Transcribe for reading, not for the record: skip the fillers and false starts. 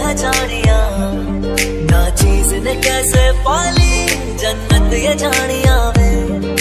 जानिया, ना चीज ने कैसे पाली जन्नत ये जानिया वे।